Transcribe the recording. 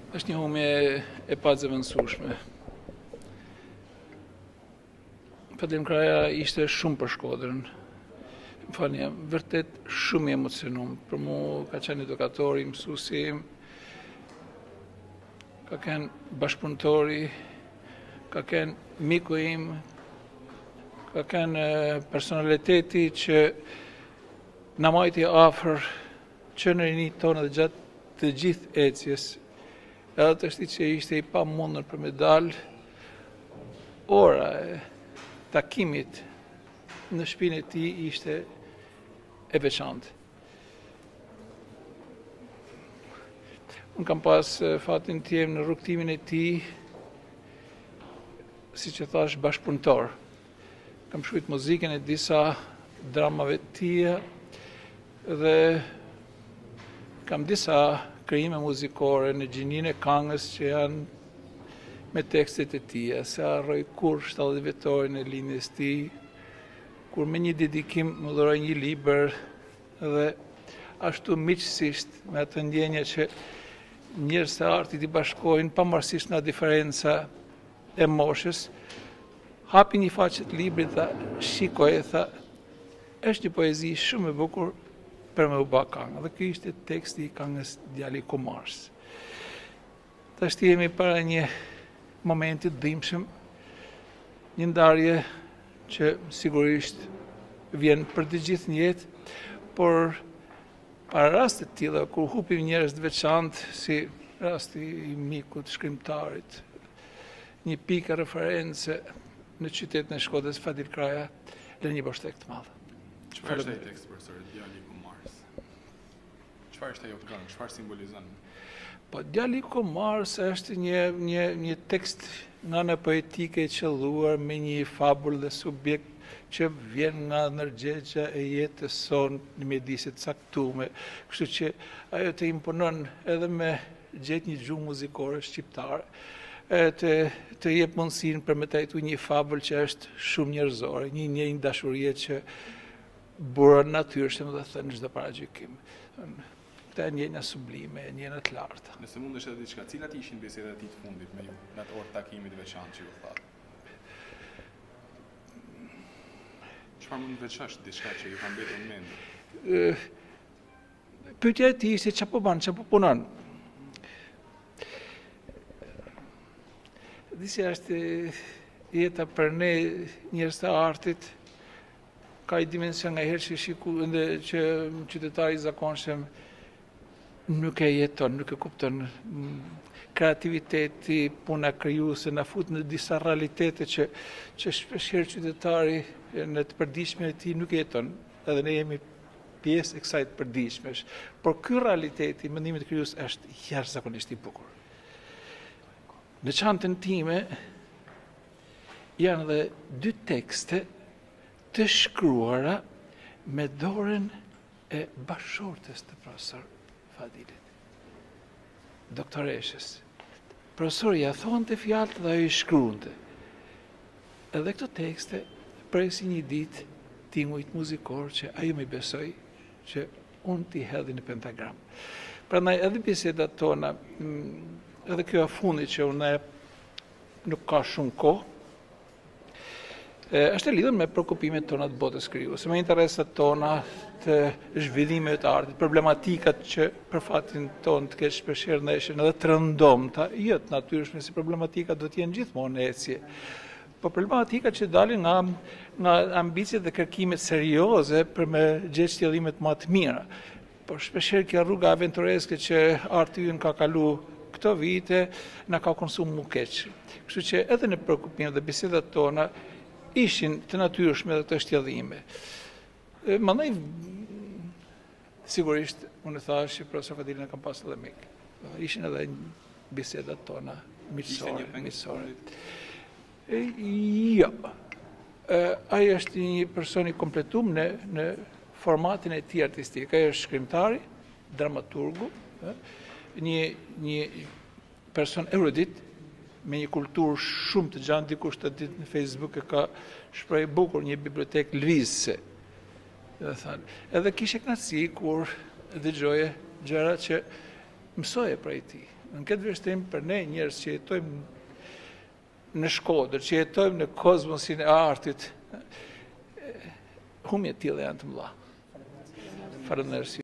Është një humje e pazëvendësueshme. Fadim Kraja ishte shumë për Shkodrën. Më falni, jam vërtet shumë i emocionuar. Për mu ka qenë edukatori, mësuesi, ka qenë bashkëpunëtori, ka qenë miku im, ka qenë personaliteti që na majti afër që në rinit tonë dhe gjatë të gjithë ecjes. Edhe të shti që ishte i pa mundër për me dalë, ora e takimit në shtëpinë e tij ishte e veçantë. Unë kam pas fatin të jem në rrugtimin e tij, si që thash, bashkëpunëtor. Kam shkruajt muzikën e disa dramave të tija dhe kam disa krijime muzikore në gjininë e këngës që janë me tekstet e tija. Se harroj kur 70 vjetorin e lindjes tij, kur me një dedikim më dhuroi një libër dhe ashtu miqësisht me atë ndjenja që njerëz të artit i bashkojnë pavarësisht nga diferenca e moshës, hapi një faqe të librit, tha, shikoj, tha, është një poezi shumë e bukur për me u bë këngë. Dhe ky ishte teksti i këngës Djali i Kumars. Tash jemi para një momenti të dhimbshëm, një ndarje që sigurisht vjen për të gjithë në jetë, por para raste të tilla kur hupim njerëz të veçantë, si rasti i mikut shkrimtarit, një pikë reference në qytetin e Shkodrës, Fadir Kraja, lë një boshtek të madh. Çfarë është ai tekst, profesor, Djali i Kumars? Çfarë është ajo këngë? Çfarë simbolizon? Po Djali i Kumars është një tekst nga në poetike e qelluar me një fabull dhe subjekt që vjen nga ndërgjegja e jetës sonë në mjediset caktume. Kështu që ajo të imponon edhe me gjetë një gjuhë muzikore shqiptare, të jep mundësinë për me trajtuar një fabull që është shumë njerëzore, një dashurie që burën natyrshëm dhe thënë çdo paragjykim. Këta e njëna sublime, e njëna të larta. Nëse mund është edhe diçka, cilat ishin bisedat e tij të fundit me ju, në atë orë takimit veçantë që ju thatë? Çfarë mund të veçosh diçka që ju ka mbetur në mend? Pyetja e tij ishte çapo bën, çapo punon. Disi është jeta për ne njerëz të artit, ka i dimension nga herë që qytetari i zakonshëm nuk e jeton, nuk e kupton. Kreativiteti, puna krijuese na fut në disa realitete që shpeshherë qytetari në të përditshme e tij nuk e jeton. Edhe ne jemi pjesë e kësaj të përditshmesh. Por ky realiteti, mendimit krijues, është jashtëzakonisht i bukur. Në çantën time janë dhe 2 tekste të shkruara me dorën e bashortës të profesor Fadilit, doktoreshës. Profesori ja thonte fjalët dhe ajo i shkruante. Edhe këto tekste presi një ditë tingujt muzikor që ajo më besoi që unë t'i hedhi në pentagram. Prandaj edhe bisedat tona, edhe kjo e fundit që unë nuk ka shumë kohë, është e lidhur me prekupimet tona të botës krijuese, me interesat tona të zhvillimit të artit, problematikat që për fatin tonë të keq shpeshherë ndeshën edhe të rëndomta, jo të natyrshme si problematika do të jenë gjithmonë ecje. Po problematika që dalin nga ambicjet dhe kërkimet serioze për me gjetë qëllimet më të mira. Por shpeshherë kjo rruga aventureske që arti ynë ka kalu këto vite na ka konsumuar keq. Kështu që edhe në prekupimet dhe bisedat tona ishin të natyrshme dhe të shtjellime. Mandaj, sigurisht, unë thash që profesor Fadilin e kam pas edhe mik. Ishin edhe bisedat tona miqësore. Jo. Ai është një person i kompletuar në formatin e tij artistik. Ai është shkrimtari, dramaturgu, një person erudit, me një kulturë shumë të gjatë, dikush të ditë në Facebook e ka shprehje bukur një bibliotekë lvizëse. Edhe kishe kënaqësi kur dëgjoje gjëra që mësoje prej tij. Në këtë vështrim për ne njerëz që jetojmë në Shkodër, që jetojmë në kozmosin e artit, humjet tilla janë të mëdha. Faleminderit.